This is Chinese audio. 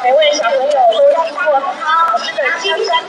每位小朋友都经过老师的精心